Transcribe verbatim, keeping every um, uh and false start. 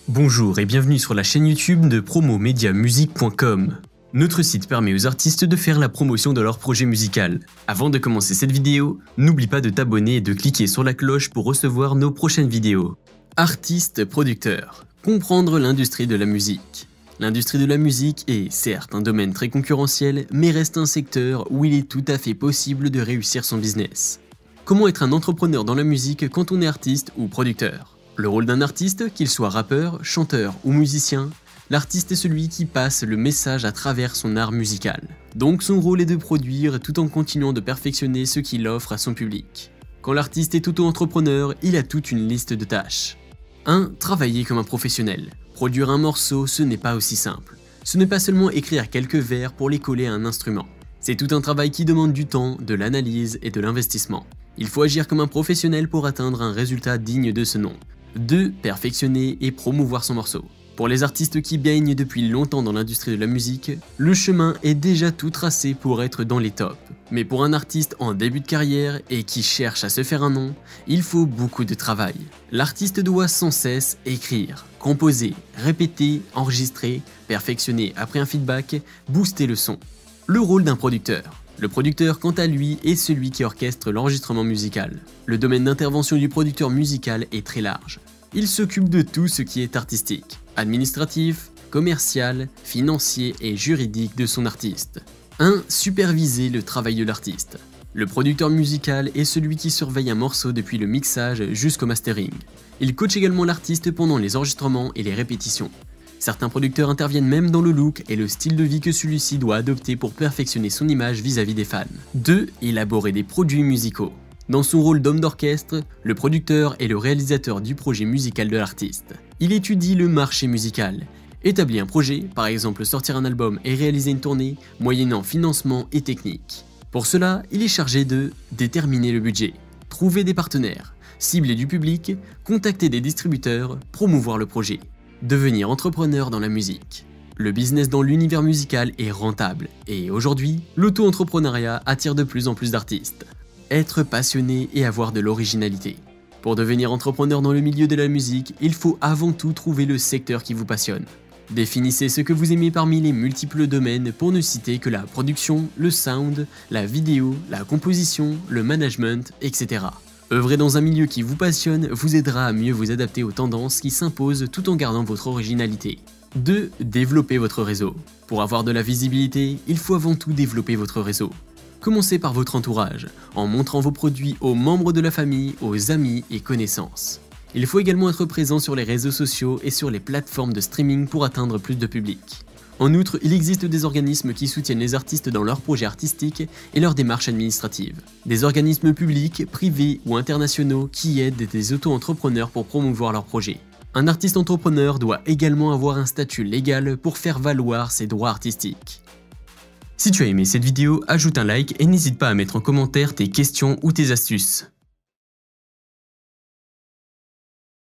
Bonjour et bienvenue sur la chaîne YouTube de promo media music point com. Notre site permet aux artistes de faire la promotion de leur projet musical. Avant de commencer cette vidéo, n'oublie pas de t'abonner et de cliquer sur la cloche pour recevoir nos prochaines vidéos. Artiste producteur. Comprendre l'industrie de la musique. L'industrie de la musique est certes un domaine très concurrentiel, mais reste un secteur où il est tout à fait possible de réussir son business. Comment être un entrepreneur dans la musique quand on est artiste ou producteur? Le rôle d'un artiste, qu'il soit rappeur, chanteur ou musicien, l'artiste est celui qui passe le message à travers son art musical. Donc son rôle est de produire tout en continuant de perfectionner ce qu'il offre à son public. Quand l'artiste est auto-entrepreneur, il a toute une liste de tâches. un Travailler comme un professionnel. Produire un morceau, ce n'est pas aussi simple. Ce n'est pas seulement écrire quelques vers pour les coller à un instrument. C'est tout un travail qui demande du temps, de l'analyse et de l'investissement. Il faut agir comme un professionnel pour atteindre un résultat digne de ce nom. deux Perfectionner et promouvoir son morceau. Pour les artistes qui baignent depuis longtemps dans l'industrie de la musique, le chemin est déjà tout tracé pour être dans les tops. Mais pour un artiste en début de carrière et qui cherche à se faire un nom, il faut beaucoup de travail. L'artiste doit sans cesse écrire, composer, répéter, enregistrer, perfectionner après un feedback, booster le son. Le rôle d'un producteur. Le producteur, quant à lui, est celui qui orchestre l'enregistrement musical. Le domaine d'intervention du producteur musical est très large. Il s'occupe de tout ce qui est artistique, administratif, commercial, financier et juridique de son artiste. un Superviser le travail de l'artiste. Le producteur musical est celui qui surveille un morceau depuis le mixage jusqu'au mastering. Il coach également l'artiste pendant les enregistrements et les répétitions. Certains producteurs interviennent même dans le look et le style de vie que celui-ci doit adopter pour perfectionner son image vis-à-vis des fans. deux Élaborer des produits musicaux. Dans son rôle d'homme d'orchestre, le producteur est le réalisateur du projet musical de l'artiste. Il étudie le marché musical, établit un projet, par exemple sortir un album et réaliser une tournée, moyennant financement et technique. Pour cela, il est chargé de déterminer le budget, trouver des partenaires, cibler du public, contacter des distributeurs, promouvoir le projet. Devenir entrepreneur dans la musique. Le business dans l'univers musical est rentable et aujourd'hui, l'auto-entrepreneuriat attire de plus en plus d'artistes. Être passionné et avoir de l'originalité. Pour devenir entrepreneur dans le milieu de la musique, il faut avant tout trouver le secteur qui vous passionne. Définissez ce que vous aimez parmi les multiples domaines pour ne citer que la production, le sound, la vidéo, la composition, le management, et cetera. Œuvrer dans un milieu qui vous passionne vous aidera à mieux vous adapter aux tendances qui s'imposent tout en gardant votre originalité. deux Développer votre réseau. Pour avoir de la visibilité, il faut avant tout développer votre réseau. Commencez par votre entourage, en montrant vos produits aux membres de la famille, aux amis et connaissances. Il faut également être présent sur les réseaux sociaux et sur les plateformes de streaming pour atteindre plus de public. En outre, il existe des organismes qui soutiennent les artistes dans leurs projets artistiques et leurs démarches administratives. Des organismes publics, privés ou internationaux qui aident des auto-entrepreneurs pour promouvoir leurs projets. Un artiste entrepreneur doit également avoir un statut légal pour faire valoir ses droits artistiques. Si tu as aimé cette vidéo, ajoute un like et n'hésite pas à mettre en commentaire tes questions ou tes astuces.